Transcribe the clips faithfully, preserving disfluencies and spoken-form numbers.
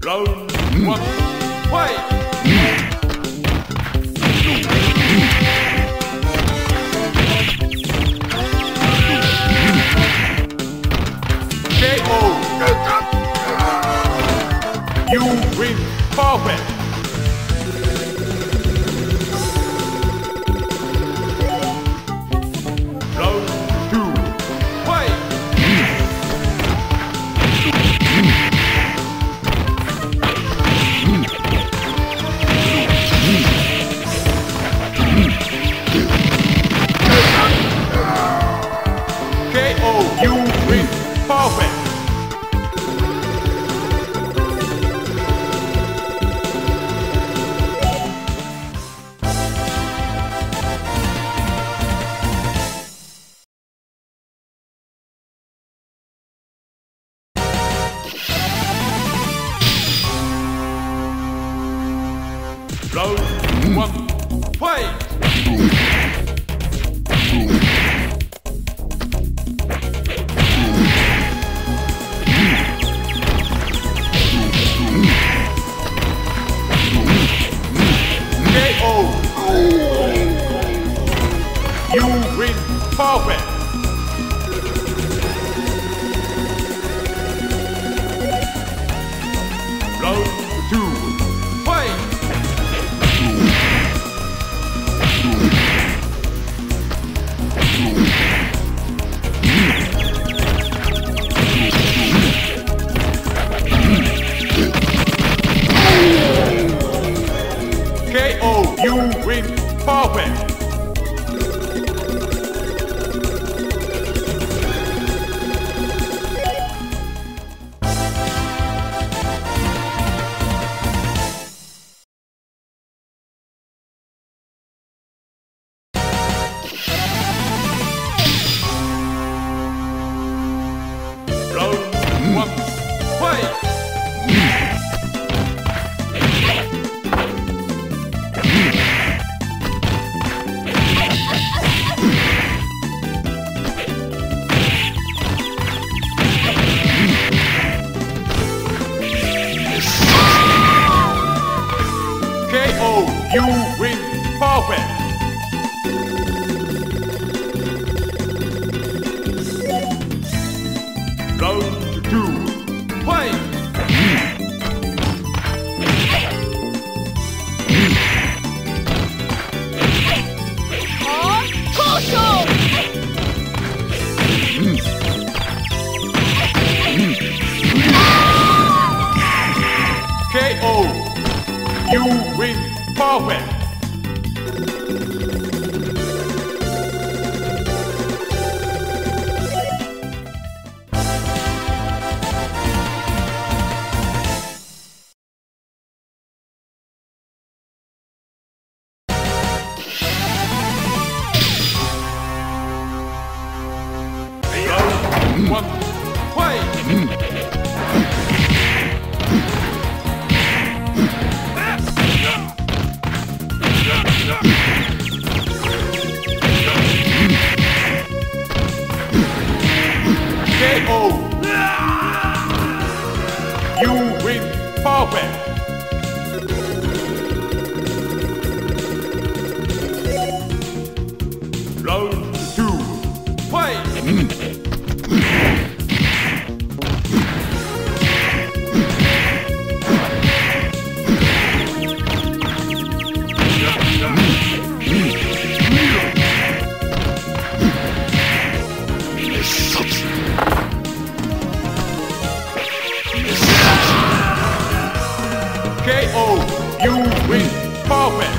Round one, fight! K O! You win perfect! Round two, fight! K O, you win perfect! Round one, fight! K O! You win perfect! Round two, fight! K O, you win perfect! Round one, fight! K O, you win perfect! Round two, fight! K O, you win perfect! Round one, fight! K O! You win perfect! Round two, fight! K O, you win perfect!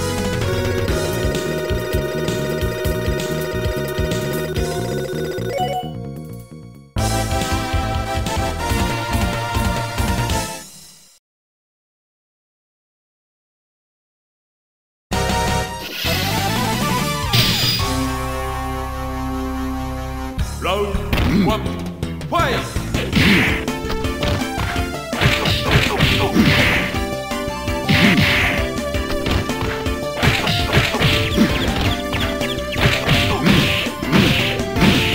Round one, fight!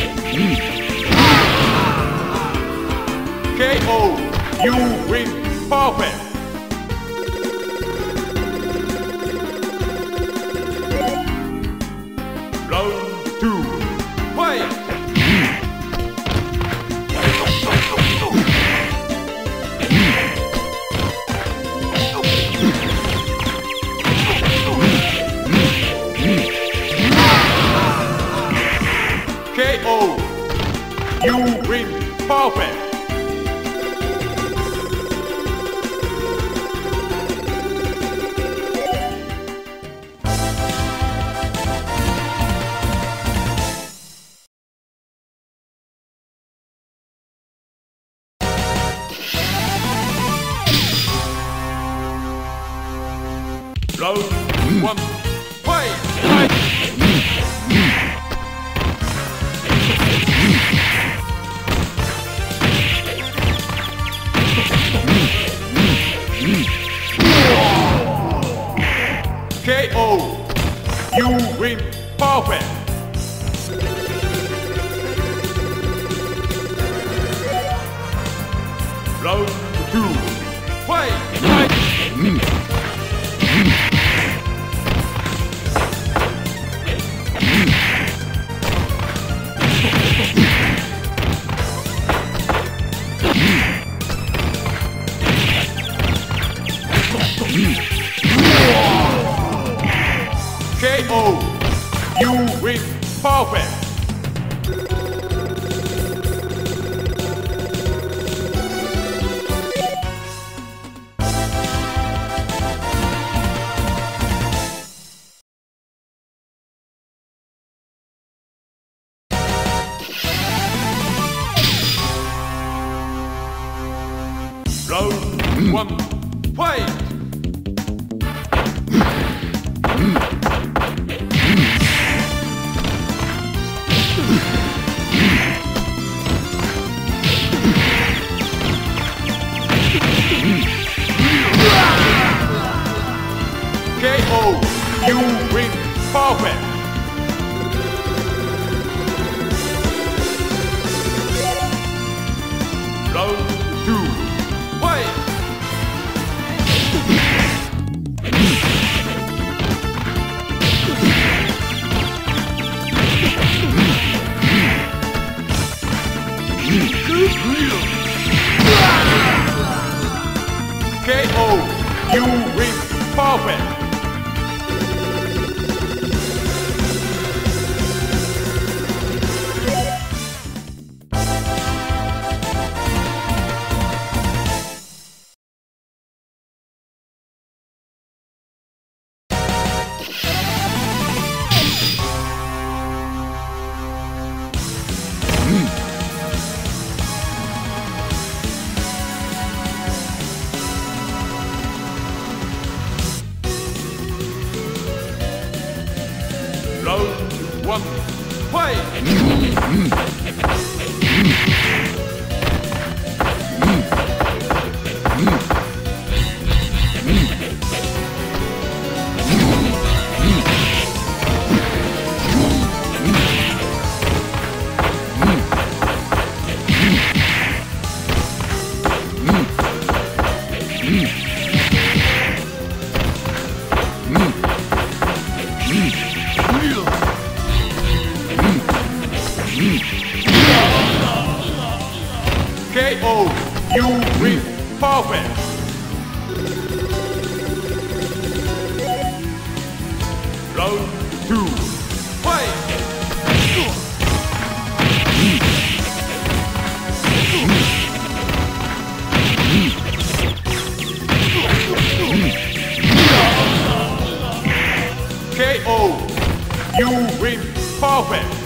K O, you win Perfect. Round two. Fight. K O. You win. Perfect. Round one. Fight. Fight. K O. You win. Perfect. Round two. Fight. Fight. K O. You win. Perfect. Round one. Fight. K O. You win. Perfect. Round two. Fight. K O. You win. Perfect. Round one. Fight. K O. You win. Perfect. Round two. Fight. K O. You win. Perfect.